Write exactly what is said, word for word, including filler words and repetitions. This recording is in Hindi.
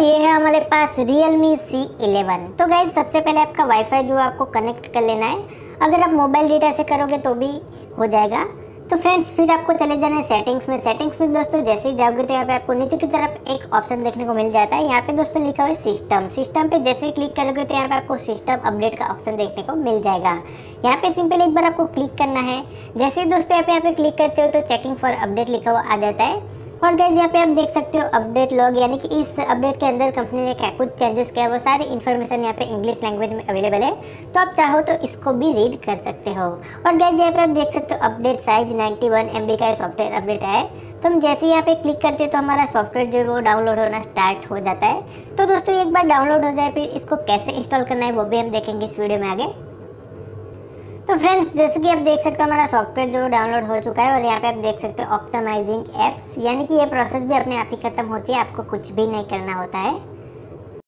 ये है हमारे पास Realme सी इलेवन। तो गाइज सबसे पहले आपका वाईफाई जो आपको कनेक्ट कर लेना है। अगर आप मोबाइल डेटा से करोगे तो भी हो जाएगा। तो फ्रेंड्स फिर आपको चले जाना है सेटिंग्स में। सेटिंग्स में दोस्तों जैसे ही जाओगे तो यहाँ पे आपको नीचे की तरफ एक ऑप्शन देखने को मिल जाता है। यहाँ पे दोस्तों लिखा हुआ है सिस्टम। सिस्टम पे जैसे ही क्लिक करोगे तो यहाँ पे आपको सिस्टम अपडेट का ऑप्शन देखने को मिल जाएगा। यहाँ पे सिंपल एक बार आपको क्लिक करना है। जैसे ही दोस्तों यहाँ पे यहाँ पे क्लिक करते हो तो चेकिंग फॉर अपडेट लिखा हुआ आ जाता है। और गाइस यहाँ पे आप देख सकते हो अपडेट लॉग, यानी कि इस अपडेट के अंदर कंपनी ने क्या कुछ चेंजेस किया वो सारी इन्फॉर्मेशन यहाँ पे इंग्लिश लैंग्वेज में अवेलेबल है। तो आप चाहो तो इसको भी रीड कर सकते हो। और गाइस यहाँ पे आप देख सकते हो update size ninety one MB बी का सॉफ्टवेयर अपडेट है। तो हम जैसे ही यहाँ पे क्लिक करते हैं तो हमारा सॉफ्टवेयर जो है वो डाउनलोड होना स्टार्ट हो जाता है। तो दोस्तों एक बार डाउनलोड हो जाए फिर इसको कैसे इंस्टॉल करना है वो भी हम देखेंगे इस वीडियो में आगे। तो फ्रेंड्स जैसे कि आप देख सकते हो हमारा सॉफ्टवेयर जो डाउनलोड हो चुका है और यहाँ पे आप देख सकते हो ऑप्टिमाइजिंग एप्स, यानी कि ये प्रोसेस भी अपने आप ही खत्म होती है, आपको कुछ भी नहीं करना होता है।